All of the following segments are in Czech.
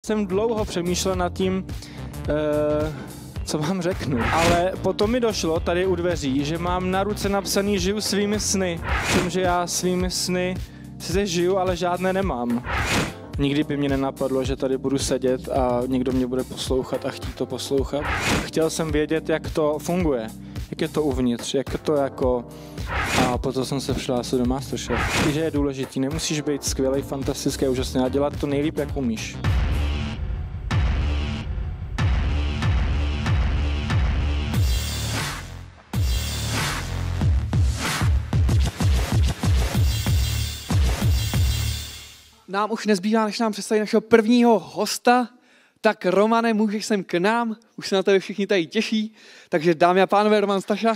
Jsem dlouho přemýšlel nad tím, co vám řeknu, ale potom mi došlo tady u dveří, že mám na ruce napsaný žiju svými sny. Tím, že já svými sny sice žiju, ale žádné nemám. Nikdy by mě nenapadlo, že tady budu sedět a někdo mě bude poslouchat a chtít to poslouchat. Chtěl jsem vědět, jak to funguje, jak je to uvnitř, jak to jako... A potom jsem se přihlásil do Masterchef. Že je důležitý, nemusíš být skvělej, fantastický, úžasný, a dělat to nejlíp, jak umíš. Nám už nezbývá, než nám představit našeho prvního hosta. Tak Romane, můžeš sem k nám, už se na tebe všichni tady těší. Takže dámy a pánové, Roman Staša.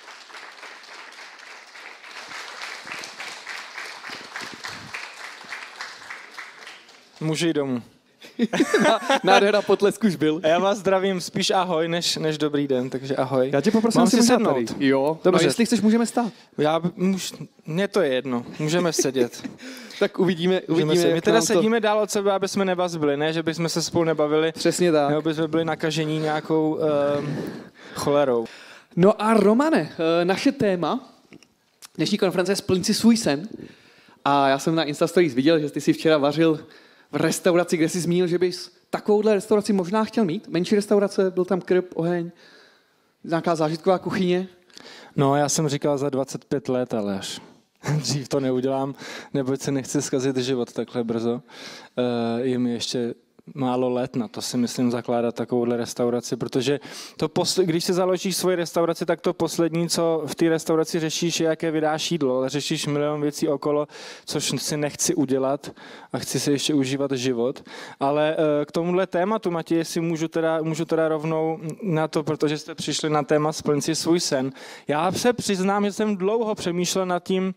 Můžu jít domů. Nádhera potlesku už byl. A já vás zdravím spíš ahoj, než dobrý den, takže ahoj. Já tě poprosím, mám si sednout. Tady. Jo, dobře. No, jestli chceš, můžeme stát. Mně to je jedno, můžeme sedět. Tak uvidíme. My teda sedíme dál od sebe, aby jsme nevazbili, ne, že bychom se spolu nebavili. Přesně tak. Nebo bychom byli nakažení nějakou cholerou. No a Romane, naše téma dnešní konference je Splň si svůj sen. A já jsem na Insta Stories viděl, že ty si včera vařil v restauraci, kde jsi zmínil, že bys takovouhle restauraci možná chtěl mít. Menší restaurace, byl tam krb, oheň, nějaká zážitková kuchyně. No, já jsem říkal za 25 let, ale až dřív to neudělám, neboť se nechci zkazit život takhle brzo. Je mi ještě málo let na to, si myslím, zakládat takovouhle restauraci, protože když si založíš svoji restauraci, tak to poslední, co v té restauraci řešíš, je, jaké vydáš jídlo, ale řešíš milion věcí okolo, což si nechci udělat a chci si ještě užívat život. Ale k tomuhle tématu, Matěj, jestli můžu teda rovnou na to, protože jste přišli na téma Splň si svůj sen. Já se přiznám, že jsem dlouho přemýšlel nad tím,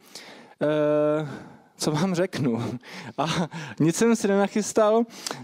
co vám řeknu. A nic jsem si nenachystal,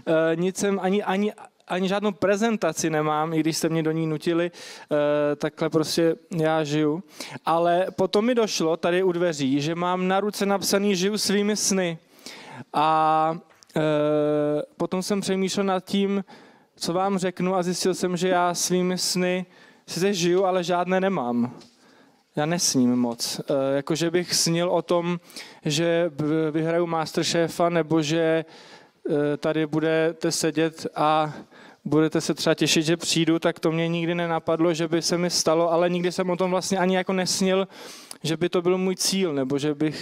ani žádnou prezentaci nemám, i když jste mě do ní nutili, takhle prostě já žiju. Ale potom mi došlo tady u dveří, že mám na ruce napsaný žiju svými sny. A potom jsem přemýšlel nad tím, co vám řeknu, a zjistil jsem, že já svými sny sice žiju, ale žádné nemám. Já nesním moc. Jakože bych snil o tom, že vyhraju Masterchefa, nebo že tady budete sedět a budete se třeba těšit, že přijdu, tak to mě nikdy nenapadlo, že by se mi stalo, ale nikdy jsem o tom vlastně ani jako nesnil, že by to byl můj cíl, nebo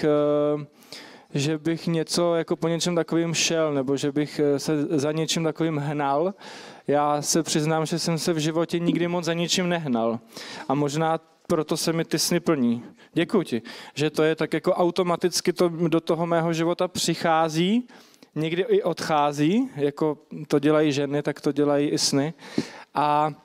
že bych něco jako po něčem takovým šel, nebo že bych se za něčím takovým hnal. Já se přiznám, že jsem se v životě nikdy moc za ničím nehnal. A možná proto se mi ty sny plní. Děkuji ti, že to je tak jako automaticky to do toho mého života přichází, někdy i odchází, jako to dělají ženy, tak to dělají i sny. A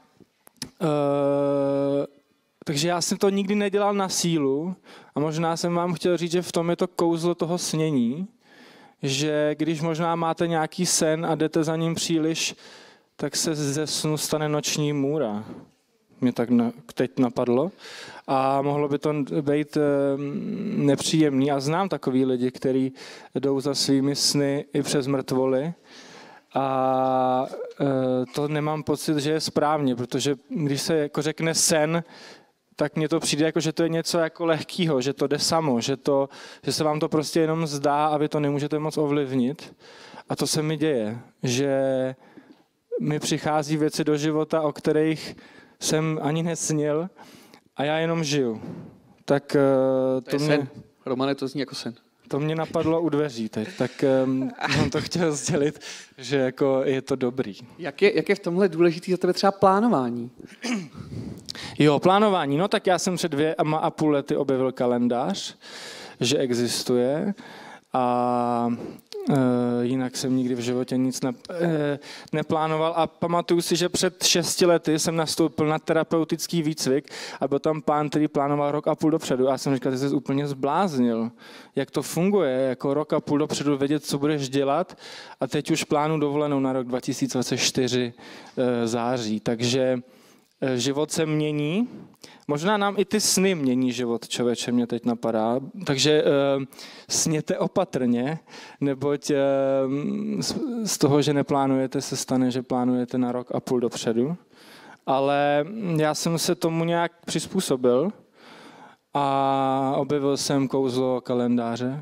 takže já jsem to nikdy nedělal na sílu a možná jsem vám chtěl říct, že v tom je to kouzlo toho snění, že když možná máte nějaký sen a jdete za ním příliš, tak se ze snu stane noční můra. Mě tak teď napadlo. A mohlo by to být nepříjemný. A znám takový lidi, kteří jdou za svými sny i přes mrtvoly. A to nemám pocit, že je správně, protože když se jako řekne sen, tak mně to přijde jako, že to je něco jako lehkýho, že to jde samo, že se vám to prostě jenom zdá a vy to nemůžete moc ovlivnit. A to se mi děje, že mi přichází věci do života, o kterých jsem ani nesnil a já jenom žiju. Tak to je sen. Romane, to zní jako sen. To mě napadlo u dveří teď, tak jsem to chtěl sdělit, že jako je to dobrý. Jak je v tomhle důležitý za tebe třeba plánování? Jo, plánování. No tak já jsem před 2,5 lety objevil kalendář, že existuje a jinak jsem nikdy v životě nic neplánoval a pamatuju si, že před 6 lety jsem nastoupil na terapeutický výcvik a byl tam pán, který plánoval 1,5 roku dopředu. A já jsem říkal, že jsi úplně zbláznil. Jak to funguje, jako 1,5 roku dopředu vědět, co budeš dělat, a teď už plánu dovolenou na rok 2024 září. Takže život se mění. Možná nám i ty sny mění život, člověče, mě teď napadá. Takže sněte opatrně, neboť z toho, že neplánujete, se stane, že plánujete na rok a půl dopředu. Ale já jsem se tomu nějak přizpůsobil a objevil jsem kouzlo kalendáře.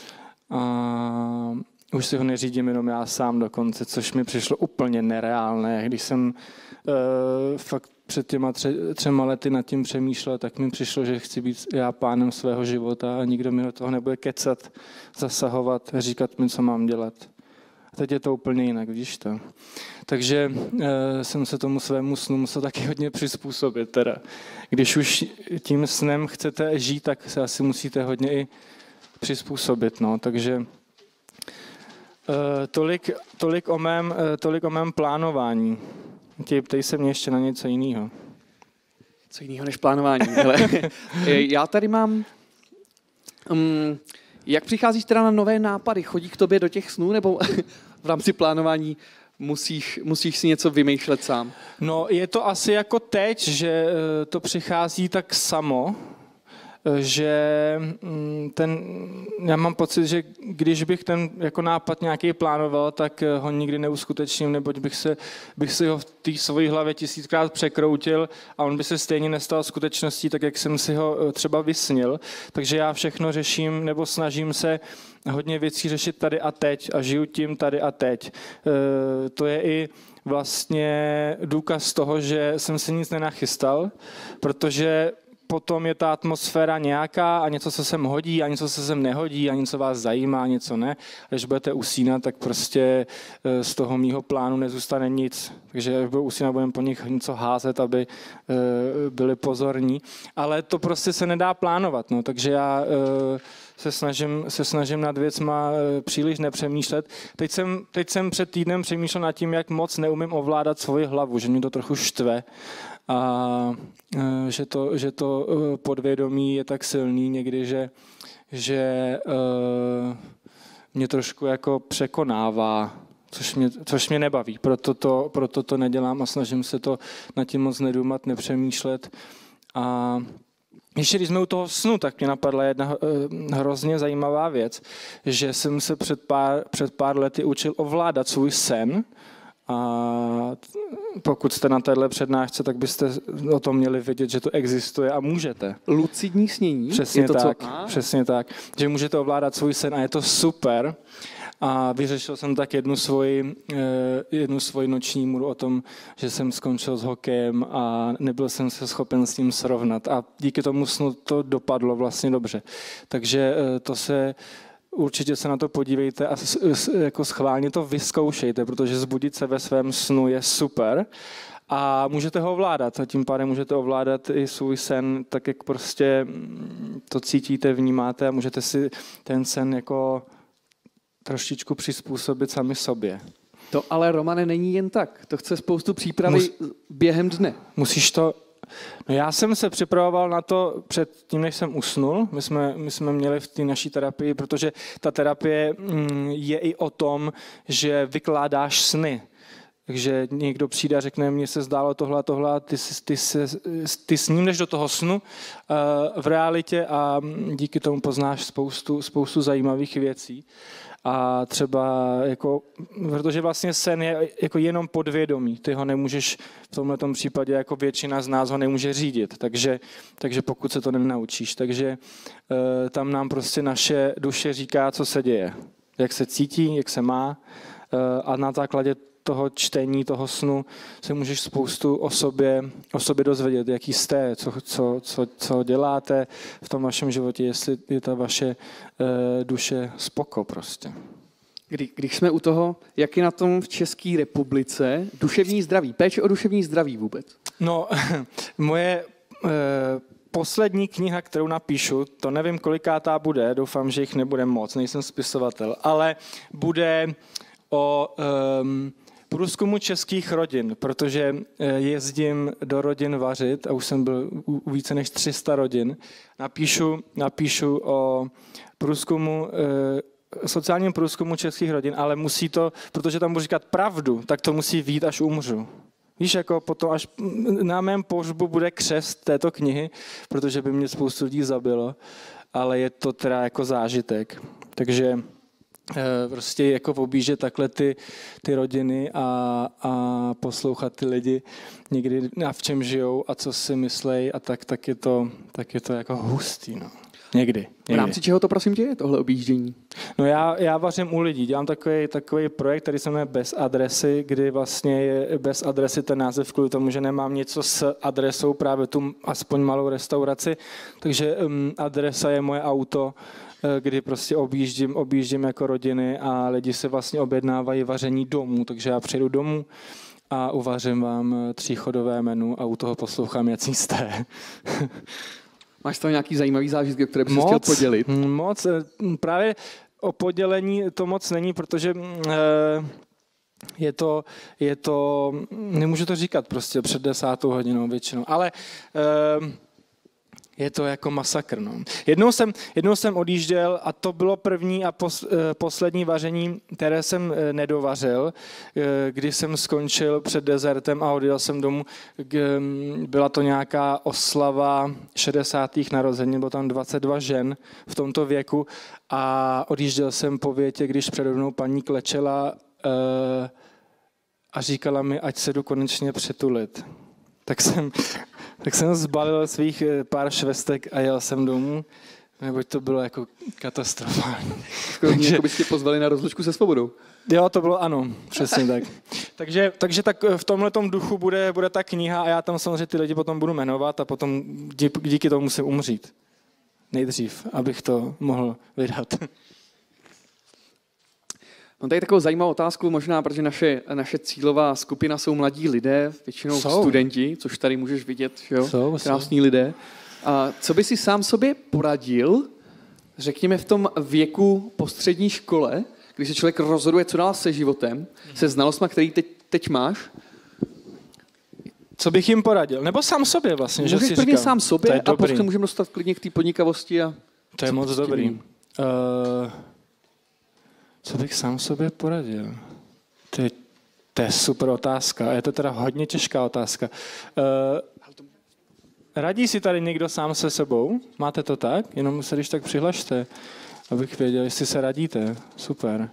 A už si ho neřídím jenom já sám dokonce, což mi přišlo úplně nereálné. Když jsem fakt před těma 3 lety nad tím přemýšlel, tak mi přišlo, že chci být já pánem svého života a nikdo mi do toho nebude kecat, zasahovat, říkat mi, co mám dělat. A teď je to úplně jinak, vidíš to. Takže jsem se tomu svému snu musel taky hodně přizpůsobit. Teda. Když už tím snem chcete žít, tak se asi musíte hodně i přizpůsobit. No. Takže tolik o mém plánování. Ptej se mě ještě na něco jiného. Co jiného než plánování. Hele, já tady mám... jak přicházíš teda na nové nápady? Chodí k tobě do těch snů, nebo v rámci plánování musíš si něco vymýšlet sám? No, je to asi jako teď, že to přichází tak samo, že já mám pocit, že když bych ten jako nápad nějaký plánoval, tak ho nikdy neuskutečním, neboť bych si ho v té své hlavě 1000krát překroutil a on by se stejně nestal skutečností, tak jak jsem si ho třeba vysnil. Takže já všechno řeším nebo snažím se hodně věcí řešit tady a teď a žiju tím tady a teď. To je i vlastně důkaz toho, že jsem si nic nenachystal, protože potom je ta atmosféra nějaká a něco se sem hodí a něco se sem nehodí a něco vás zajímá a něco ne. A když budete usínat, tak prostě z toho mýho plánu nezůstane nic. Takže až budou usínat, budeme po nich něco házet, aby byli pozorní. Ale to prostě se nedá plánovat. No. Takže já se snažím nad věcma příliš nepřemýšlet. Teď jsem před týdnem přemýšlel nad tím, jak moc neumím ovládat svoji hlavu, že mě to trochu štve. A že to podvědomí je tak silný někdy, že mě trošku jako překonává, což mě nebaví. Proto to nedělám a snažím se to nad tím moc nedůmat, nepřemýšlet. A ještě když jsme u toho snu, tak mě napadla jedna hrozně zajímavá věc, že jsem se před pár lety učil ovládat svůj sen. A pokud jste na téhle přednášce, tak byste o tom měli vědět, že to existuje a můžete. Lucidní snění? Přesně je to tak, přesně tak. Že můžete ovládat svůj sen a je to super. A vyřešil jsem tak jednu svoji noční můru o tom, že jsem skončil s hokejem a nebyl jsem se schopen s ním srovnat. A díky tomu snu to dopadlo vlastně dobře. Takže určitě se na to podívejte a jako schválně to vyzkoušejte, protože zbudit se ve svém snu je super a můžete ho ovládat. A tím pádem můžete ovládat i svůj sen tak, jak prostě to cítíte, vnímáte a můžete si ten sen jako trošičku přizpůsobit sami sobě. To ale, Romane, není jen tak. To chce spoustu přípravy během dne. Musíš to... No já jsem se připravoval na to před tím, než jsem usnul. My jsme měli v té naší terapii, protože ta terapie je i o tom, že vykládáš sny. Takže někdo přijde a řekne, mně se zdálo tohle, ty s ním jdeš do toho snu v realitě a díky tomu poznáš spoustu zajímavých věcí. A třeba, protože vlastně sen je jako jenom podvědomí, ty ho nemůžeš v tomhletom případě, jako většina z nás ho nemůže řídit, takže pokud se to nenaučíš, takže tam nám prostě naše duše říká, co se děje, jak se cítí, jak se má a na základě toho čtení, toho snu se můžeš spoustu o sobě dozvědět, jaký jste, co děláte v tom vašem životě, jestli je ta vaše duše spoko prostě. Když jsme u toho, jak je na tom v České republice duševní zdraví, péče o duševní zdraví vůbec? No, moje poslední kniha, kterou napíšu, to nevím, kolikátá bude, doufám, že jich nebude moc, nejsem spisovatel, ale bude o průzkumu českých rodin, protože jezdím do rodin vařit a už jsem byl u více než 300 rodin. Napíšu o průzkumu, sociálním průzkumu českých rodin, ale musí to, protože tam budu říkat pravdu, tak to musí vyjít, až umřu. Víš, jako potom až na mém pohřbu bude křest této knihy, protože by mě spoustu lidí zabilo, ale je to teda jako zážitek. Takže prostě jako objíždět takhle ty rodiny a poslouchat ty lidi někdy a v čem žijou a co si myslej a tak je to jako hustý, no. Někdy. V rámci čeho to prosím tě je tohle objíždění? No já vařím u lidí, dělám takový projekt, který se jmenuje Bez adresy, kdy vlastně je Bez adresy ten název kvůli tomu, že nemám něco s adresou, právě tu aspoň malou restauraci, takže adresa je moje auto, kdy prostě objíždím jako rodiny a lidi se vlastně objednávají vaření domů, takže já přijedu domů a uvařím vám 3chodové menu a u toho poslouchám, jak jste. Máš tam nějaký zajímavý zážitky, o které bys chtěl podělit? Moc. Právě o podělení to moc není, protože je to, nemůžu to říkat prostě před 10. hodinou většinou, ale je to jako masakr. No. Jednou jsem odjížděl a to bylo první a poslední vaření, které jsem nedovařil, když jsem skončil před dezertem a odjel jsem domů. Byla to nějaká oslava 60. narozenin, bylo tam 22 žen v tomto věku a odjížděl jsem po větě, když přede mnou paní klečela a říkala mi, ať se jdu konečně přetulit. Tak jsem zbalil svých pár švestek a jel jsem domů, neboť to bylo jako katastrofální. Jako byste pozvali na rozlučku se svobodou. Jo, to bylo ano, přesně tak. Takže tak v tomhletom duchu bude ta kniha a já tam samozřejmě ty lidi potom budu jmenovat a potom díky tomu musím umřít. Nejdřív, abych to mohl vydat. Mám tady takovou zajímavou otázku, možná, protože naše cílová skupina jsou mladí lidé, většinou studenti, což tady můžeš vidět, jo? Krásní lidé. A co by si sám sobě poradil, řekněme v tom věku po střední škole, když se člověk rozhoduje, co dál se životem, se znalostma, který teď máš? Co bych jim poradil? Nebo sám sobě vlastně, můžeš že si prvně říkám. sám sobě a potom můžeme dostat klidně k té podnikavosti. To je moc dobrý. Co bych sám sobě poradil? To je super otázka. Je to teda hodně těžká otázka. Radí si tady někdo sám se sebou? Máte to tak? Jenom se když tak přihlašte, abych věděl, jestli se radíte. Super.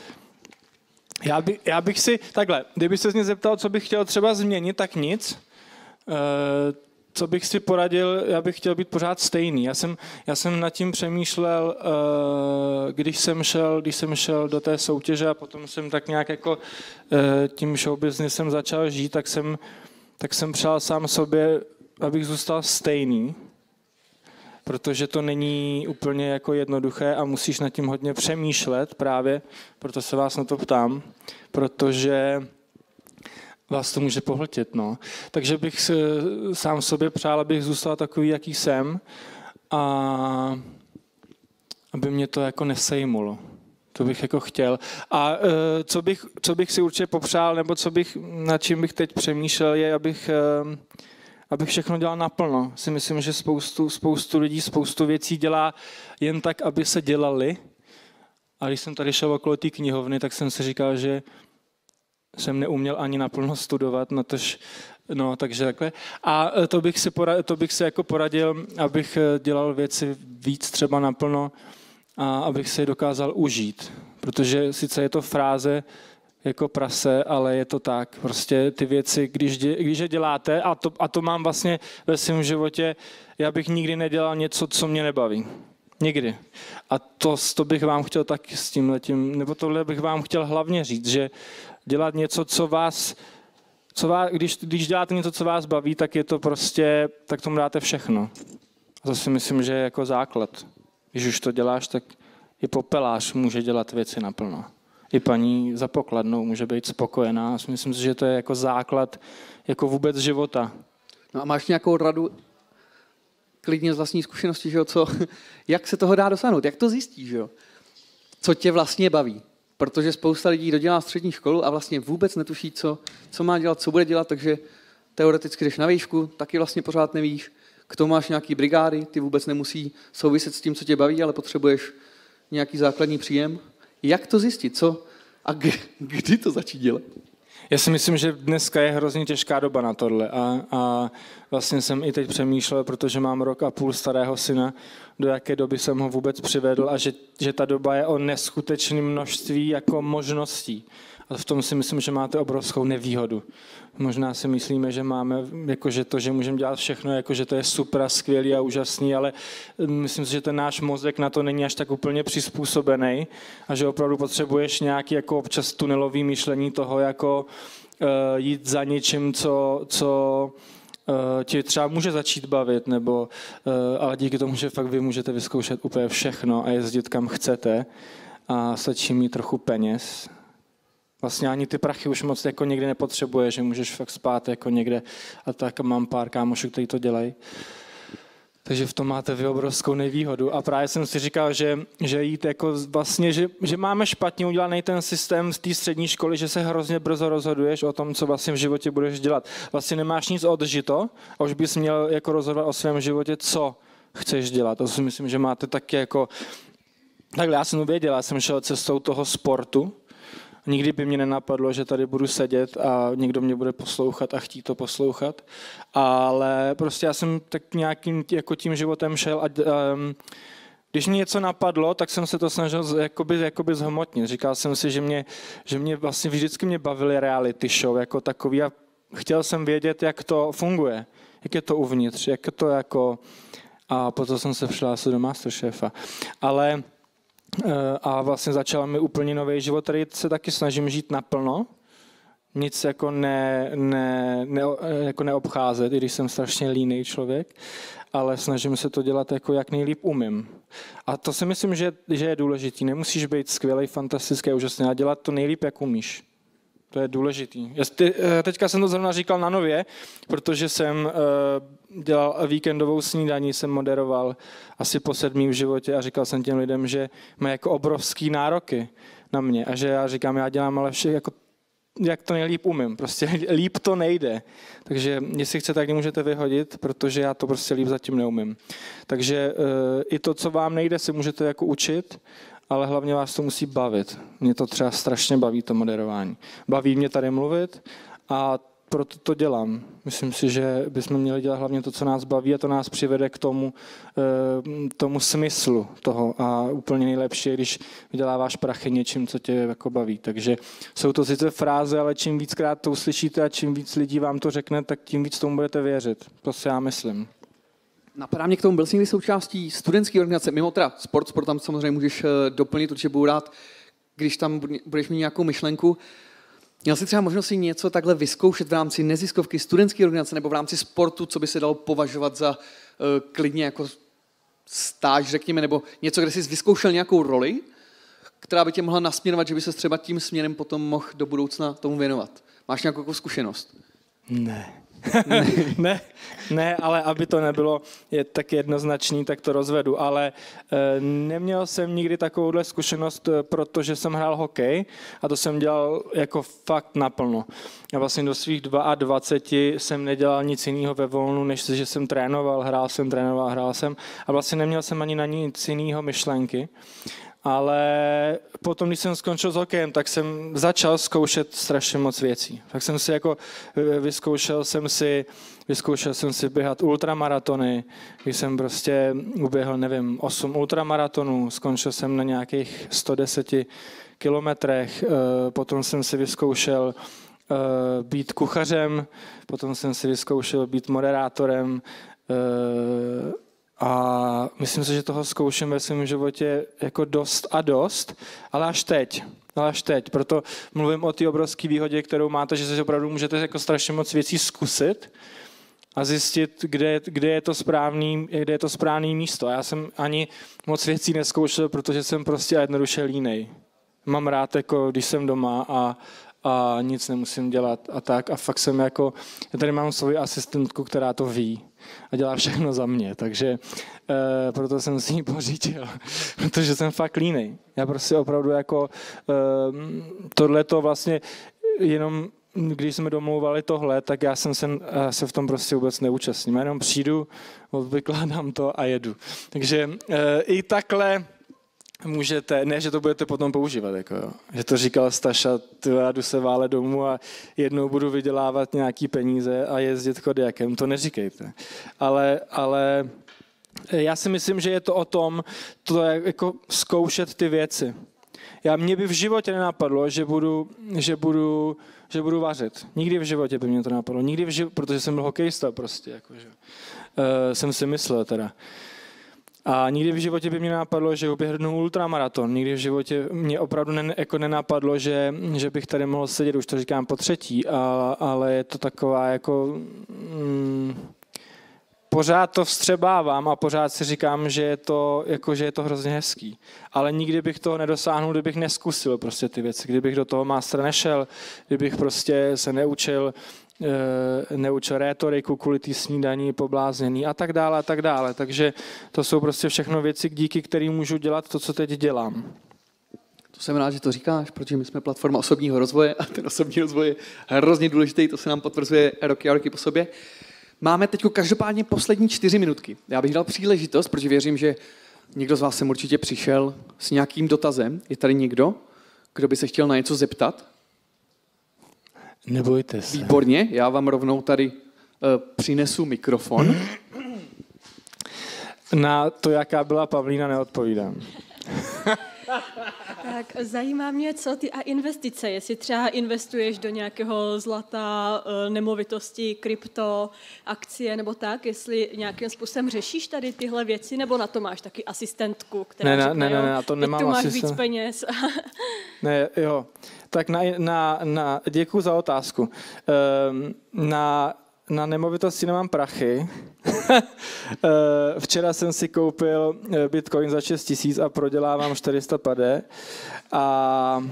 Já bych si, takhle, kdyby se mě zeptal, co bych chtěl třeba změnit, tak nic. Co bych si poradil, já bych chtěl být pořád stejný. Já jsem nad tím přemýšlel, když jsem šel do té soutěže a potom jsem tak nějak jako tím showbiznesem začal žít, tak jsem přál sám sobě, abych zůstal stejný, protože to není úplně jako jednoduché a musíš nad tím hodně přemýšlet právě, proto se vás na to ptám, protože vás to může pohltit, no. Takže bych sám sobě přál, abych zůstal takový, jaký jsem a aby mě to jako nesejmulo. To bych jako chtěl. A co bych si určitě popřál, nebo nad čím bych teď přemýšlel, je, abych všechno dělal naplno. Si myslím, že spoustu lidí, spoustu věcí dělá jen tak, aby se dělali. A když jsem tady šel okolo té knihovny, tak jsem si říkal, že jsem neuměl ani naplno studovat, takže takhle. A to bych si jako poradil, abych dělal věci víc třeba naplno a abych si je dokázal užít. Protože sice je to fráze jako prase, ale je to tak. Prostě ty věci, když je děláte, a to mám vlastně ve svém životě, já bych nikdy nedělal něco, co mě nebaví. Nikdy. A to bych vám chtěl taky s tímhletím, nebo tohle bych vám chtěl hlavně říct, že dělat něco, když děláte něco, co vás baví, tak je to prostě, tak tomu dáte všechno. A to si myslím, že je jako základ. Když už to děláš, tak i popelář může dělat věci naplno. I paní za pokladnou může být spokojená. Myslím si, že to je jako základ jako vůbec života. No a máš nějakou radu klidně z vlastní zkušenosti, že jo, jak se toho dá dosáhnout? Jak to zjistíš, že jo? Co tě vlastně baví? Protože spousta lidí dodělá střední školu a vlastně vůbec netuší, co má dělat, co bude dělat, takže teoreticky jdeš na výšku, taky vlastně pořád nevíš. K tomu máš nějaký brigády, ty vůbec nemusí souviset s tím, co tě baví, ale potřebuješ nějaký základní příjem. Jak to zjistit? Co a kdy to začít dělat? Já si myslím, že dneska je hrozně těžká doba na tohle a vlastně jsem i teď přemýšlel, protože mám 1,5 roku starého syna, do jaké doby jsem ho vůbec přivedl a že ta doba je o neskutečné množství jako možností. A v tom si myslím, že máte obrovskou nevýhodu. Možná si myslíme, že máme, jakože to, že můžeme dělat všechno, jakože to je super a skvělý a úžasný, ale myslím si, že ten náš mozek na to není až tak úplně přizpůsobený a že opravdu potřebuješ nějaký jako občas tunelový myšlení toho, jako jít za něčím, co tě třeba může začít bavit, nebo, ale díky tomu, že fakt vy můžete vyzkoušet úplně všechno a jezdit kam chcete a stačí mít trochu peněz. Vlastně ani ty prachy už moc jako někde nepotřebuješ, že můžeš fakt spát jako někde a tak mám pár kámošů, kteří to dělají. Takže v tom máte vy obrovskou nevýhodu. A právě jsem si říkal, že jít jako vlastně, že máme špatně udělaný ten systém z té střední školy, že se hrozně brzo rozhoduješ o tom, co vlastně v životě budeš dělat. Vlastně nemáš nic odžito a už bys měl jako rozhodovat o svém životě, co chceš dělat. To si myslím, že máte taky jako... Takhle já jsem to věděl, já jsem šel cestou toho sportu. Nikdy by mě nenapadlo, že tady budu sedět a někdo mě bude poslouchat a chtít to poslouchat. Ale prostě já jsem tak nějakým jako tím životem šel a když mě něco napadlo, tak jsem se to snažil jakoby zhmotnit. Říkal jsem si, že mě vlastně vždycky mě bavily reality show jako takový a chtěl jsem vědět, jak to funguje, jak je to uvnitř, jak je to jako... A potom jsem se přihlásil do Masterchefa. A vlastně začal mi úplně nový život, který se taky snažím žít naplno, nic jako jako neobcházet, i když jsem strašně línej člověk, ale snažím se to dělat jako jak nejlíp umím. A to si myslím, že je důležitý. Nemusíš být skvělej, fantastický a úžasný, ale dělat to nejlíp, jak umíš. To je důležitý. Teďka jsem to zrovna říkal na Nově, protože jsem dělal víkendovou snídaní, jsem moderoval asi po 7. v životě a říkal jsem těm lidem, že mají jako obrovský nároky na mě a že já říkám, já dělám ale vše jako jak to nejlíp umím. Prostě líp to nejde. Takže jestli chcete, tak můžete vyhodit, protože já to prostě líp zatím neumím. Takže i to, co vám nejde, si můžete jako učit, ale hlavně vás to musí bavit. Mě to třeba strašně baví, to moderování. Baví mě tady mluvit a proto to dělám. Myslím si, že bychom měli dělat hlavně to, co nás baví a to nás přivede k tomu smyslu toho. A úplně nejlepší je, když vyděláváš prachy něčím, co tě jako baví. Takže jsou to sice fráze, ale čím víckrát to uslyšíte a čím víc lidí vám to řekne, tak tím víc tomu budete věřit. To si já myslím. Napadá mě k tomu, byl jsi někdy součástí studentské organizace, mimo teda sport tam samozřejmě můžeš doplnit, určitě budu rád, když tam budeš mít nějakou myšlenku. Měl jsi třeba možnost si něco takhle vyzkoušet v rámci neziskovky, studentské organizace nebo v rámci sportu, co by se dalo považovat za klidně jako stáž, řekněme, nebo něco, kde jsi vyzkoušel nějakou roli, která by tě mohla nasměrovat, že by se třeba tím směrem potom mohl do budoucna tomu věnovat. Máš nějakou jako zkušenost? Ne, ale aby to nebylo tak jednoznačný, tak to rozvedu. Ale neměl jsem nikdy takovouhle zkušenost, protože jsem hrál hokej a to jsem dělal jako fakt naplno. A vlastně do svých 22 jsem nedělal nic jiného ve volnu, než že jsem trénoval, hrál jsem. A vlastně neměl jsem ani na nic jiného myšlenky. Ale potom, když jsem skončil s hokejem, tak jsem začal zkoušet strašně moc věcí. Tak jsem si jako vyzkoušel jsem si běhat ultramaratony, když jsem prostě uběhl, 8 ultramaratonů, skončil jsem na nějakých 110 kilometrech, potom jsem si vyzkoušel být kuchařem, potom jsem si vyzkoušel být moderátorem, a myslím si, že toho zkouším ve svém životě jako dost, ale až teď. Proto mluvím o té obrovské výhodě, kterou máte, že se opravdu můžete jako strašně moc věcí zkusit a zjistit, kde je to správný místo. Já jsem ani moc věcí nezkoušel, protože jsem prostě jednoduše línej. Mám rád, jako, když jsem doma a nic nemusím dělat a tak. A fakt jsem jako, já tady mám svoji asistentku, která to ví a dělá všechno za mě, takže proto jsem si ji pořídil, protože jsem fakt línej. Já prostě opravdu jako tohleto vlastně jenom, když jsme domlouvali tohle, tak já jsem se v tom prostě vůbec neúčastním. Já jenom přijdu, vykládám to a jedu. Takže i takhle můžete, ne, že to budete potom používat, jako jo. Že to říkal Staša, já jdu se válet domů a jednou budu vydělávat nějaký peníze a jezdit Kodiaqem, to neříkejte. Ale já si myslím, že je to o tom, to jako zkoušet ty věci. Mě by v životě nenapadlo, že budu vařit. Nikdy v životě by mě to napadlo. Protože jsem byl hokejista prostě. Jakože. Jsem si myslel teda. A nikdy v životě by mě napadlo, že uběhnu ultramaraton. Nikdy v životě mě opravdu nenapadlo, že bych tady mohl sedět, už to říkám po třetí, ale je to taková jako... pořád to vstřebávám a pořád si říkám, že je to hrozně hezký. Ale nikdy bych toho nedosáhnul, kdybych neskusil prostě ty věci, kdybych do toho mástra nešel, kdybych prostě se neučil rétoriku kvůli té snídaní, pobláznění a tak dále, a tak dále. Takže to jsou prostě všechno věci, díky kterým můžu dělat to, co teď dělám. To jsem rád, že to říkáš, protože my jsme platforma osobního rozvoje a ten osobní rozvoj je hrozně důležitý, to se nám potvrzuje roky a roky po sobě. Máme teď každopádně poslední 4 minutky. Já bych dal příležitost, protože věřím, že někdo z vás sem určitě přišel s nějakým dotazem. Je tady někdo, kdo by se chtěl na něco zeptat? Nebojte se. Výborně, já vám rovnou tady přinesu mikrofon. Na to, jaká byla Pavlína, neodpovídám. Tak zajímá mě, co ty a investice, jestli třeba investuješ do nějakého zlata, nemovitosti, krypto, akcie nebo tak, jestli nějakým způsobem řešíš tady tyhle věci, nebo na to máš taky asistentku, která řekne, ne, na to nemám tu máš asistent. víc peněz. Ne, jo. Tak děkuju za otázku. Na nemovitosti nemám prachy. Včera jsem si koupil Bitcoin za 6 000 a prodělávám 400 pade. A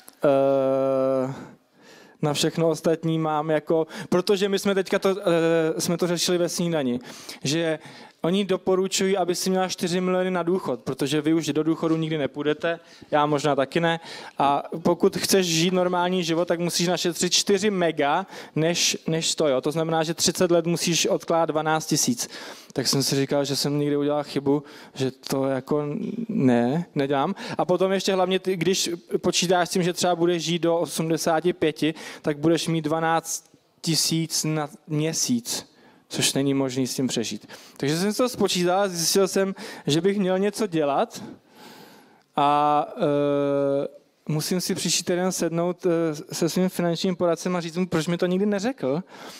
na všechno ostatní mám protože my jsme teďka jsme to řešili ve snídani, že oni doporučují, aby si měla 4 miliony na důchod, protože vy už do důchodu nikdy nepůjdete, já možná taky ne. A pokud chceš žít normální život, tak musíš našetřit 4 mega, než to, jo. To znamená, že 30 let musíš odkládat 12 000. Tak jsem si říkal, že jsem někdy udělal chybu, že to nedělám. A potom ještě hlavně, když počítáš s tím, že třeba budeš žít do 85, tak budeš mít 12 000 na měsíc, což není možný s tím přežít. Takže jsem to spočítal a zjistil jsem, že bych měl něco dělat a musím si příští týden sednout se svým finančním poradcem a říct mu, proč mi to nikdy neřekl.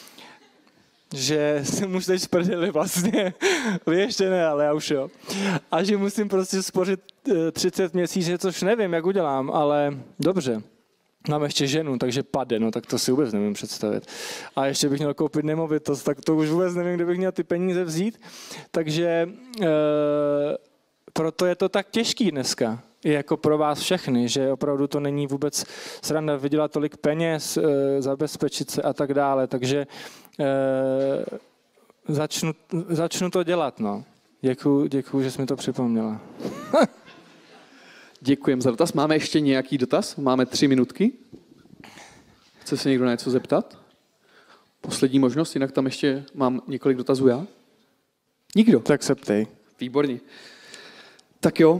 Že jsem už teď sprdili vlastně, vy ještě ne, ale já už jo. A že musím prostě spořit 30 měsíců, což nevím, jak udělám, ale dobře. Mám ještě ženu, takže pade, no tak to si vůbec nevím představit. A ještě bych měl koupit nemovitost, tak to už vůbec nevím, kde bych měl ty peníze vzít. Takže proto je to tak těžký dneska. I jako pro vás všechny, že opravdu to není vůbec sranda vydělat tolik peněz, zabezpečit se a tak dále. Takže začnu to dělat, no. Děkuju, že jsi mi to připomněla. Děkujem za dotaz. Máme ještě nějaký dotaz? Máme 3 minutky. Chce se někdo na něco zeptat? Poslední možnost, jinak tam ještě mám několik dotazů já. Nikdo? Tak se ptej. Výborně. Tak jo.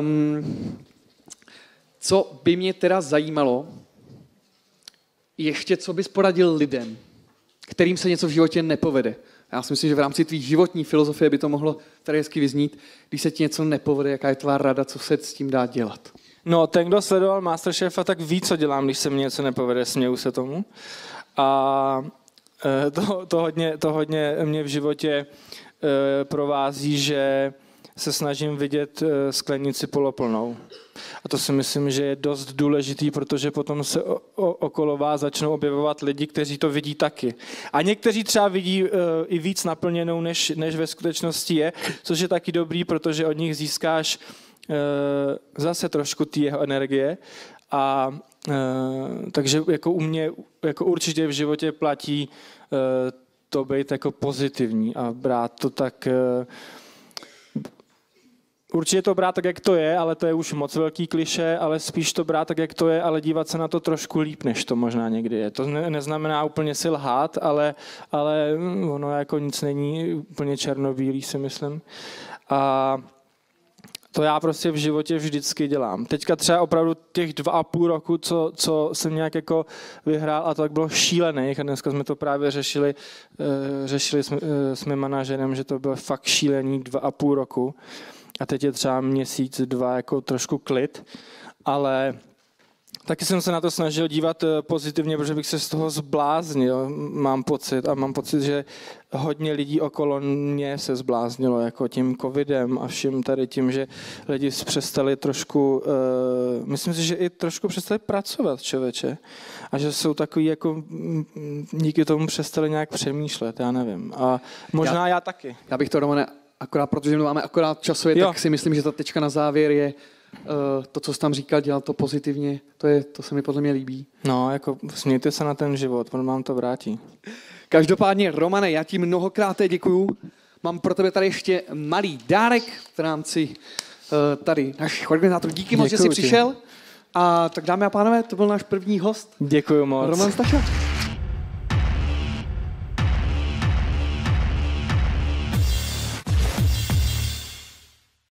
Co by mě teda zajímalo, ještě co bys poradil lidem, kterým se něco v životě nepovede. Já si myslím, že v rámci tvý životní filozofie by to mohlo tady hezky vyznít, když se ti něco nepovede, jaká je tvá rada, co se s tím dá dělat. No, ten, kdo sledoval Masterchefa, tak ví, co dělám, když se mi něco nepovede, směju se tomu. A to hodně mě v životě provází, že se snažím vidět sklenici poloplnou. A to si myslím, že je dost důležitý, protože potom se okolo vás začnou objevovat lidi, kteří to vidí taky. A někteří třeba vidí i víc naplněnou, než ve skutečnosti je, což je taky dobrý, protože od nich získáš zase trošku té jeho energie. A takže jako u mě jako určitě v životě platí to být jako pozitivní a brát to tak... Určitě to brát tak, jak to je, ale to je už moc velký klišé, ale spíš to brát tak, jak to je, ale dívat se na to trošku líp, než to možná někdy je. To neznamená úplně si lhát, ale ono jako nic není úplně černobílý, si myslím. A To já prostě v životě vždycky dělám. Teďka třeba opravdu těch 2,5 roku, co jsem nějak jako vyhrál, a to tak bylo šílených. A dneska jsme to právě řešili s mým manažerem, že to bylo fakt šílený 2,5 roku. A teď je třeba měsíc, 2 jako trošku klid, ale taky jsem se na to snažil dívat pozitivně, protože bych se z toho zbláznil, mám pocit, že hodně lidí okolo mě se zbláznilo, jako tím covidem a vším tady tím, že lidi přestali trošku, myslím si, že i trošku přestali pracovat, člověče. A že jsou takový, jako díky tomu přestali nějak přemýšlet, já nevím. A možná já taky. Já bych to, Romane, akorát, protože máme akorát časově, tak si myslím, že ta tečka na závěr je to, co jsi tam říkal, dělat to pozitivně, to se mi podle mě líbí. No, jako smějte se na ten život, on vám to vrátí. Každopádně, Romane, já ti mnohokrát děkuju. Mám pro tebe tady ještě malý dárek v rámci tady našich organizátorů. Díky moc, že jsi přišel. A tak dámy a pánové, to byl náš první host. Děkuju moc. Roman Stašák.